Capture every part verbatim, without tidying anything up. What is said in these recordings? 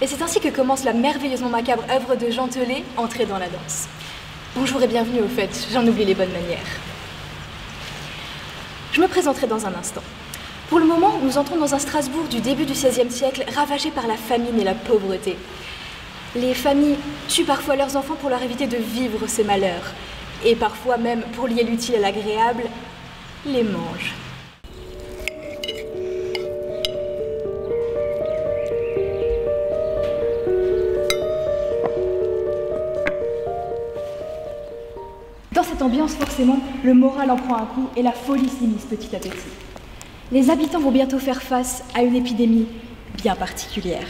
Et c'est ainsi que commence la merveilleusement macabre œuvre de Jean Telet, Entrer dans la danse. Bonjour et bienvenue au fait, j'en oublie les bonnes manières. Je me présenterai dans un instant. Pour le moment, nous entrons dans un Strasbourg du début du seizième siècle, ravagé par la famine et la pauvreté. Les familles tuent parfois leurs enfants pour leur éviter de vivre ces malheurs. Et parfois même, pour lier l'utile à l'agréable, les mangent. Dans cette ambiance, forcément, le moral en prend un coup et la folie s'immisce petit à petit. Les habitants vont bientôt faire face à une épidémie bien particulière.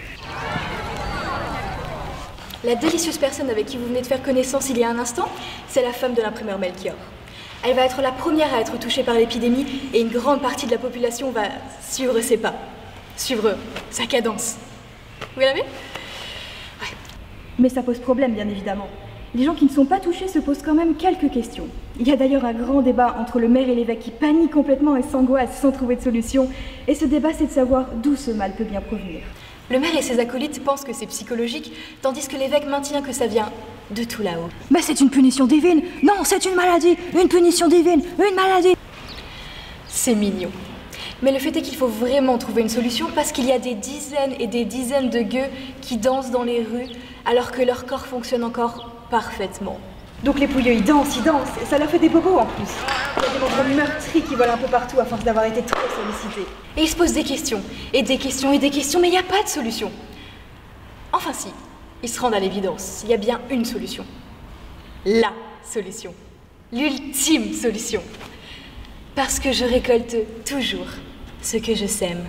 La délicieuse personne avec qui vous venez de faire connaissance il y a un instant, c'est la femme de l'imprimeur Melchior. Elle va être la première à être touchée par l'épidémie et une grande partie de la population va suivre ses pas, suivre sa cadence. Vous l'avez ? Ouais. Mais ça pose problème, bien évidemment. Les gens qui ne sont pas touchés se posent quand même quelques questions. Il y a d'ailleurs un grand débat entre le maire et l'évêque qui paniquent complètement et s'angoissent sans trouver de solution. Et ce débat, c'est de savoir d'où ce mal peut bien provenir. Le maire et ses acolytes pensent que c'est psychologique, tandis que l'évêque maintient que ça vient de tout là-haut. Mais c'est une punition divine! Non, c'est une maladie! Une punition divine! Une maladie! C'est mignon. Mais le fait est qu'il faut vraiment trouver une solution parce qu'il y a des dizaines et des dizaines de gueux qui dansent dans les rues alors que leur corps fonctionne encore parfaitement. Donc les pouilleux, ils dansent, ils dansent, et ça leur fait des bobos en plus. Il y a des membres meurtris qui volent un peu partout à force d'avoir été trop sollicités. Et ils se posent des questions, et des questions, et des questions, mais il n'y a pas de solution. Enfin si, ils se rendent à l'évidence, il y a bien une solution. La solution. L'ultime solution. Parce que je récolte toujours ce que je sème.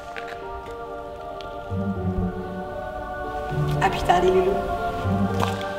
À plus tard les loulous.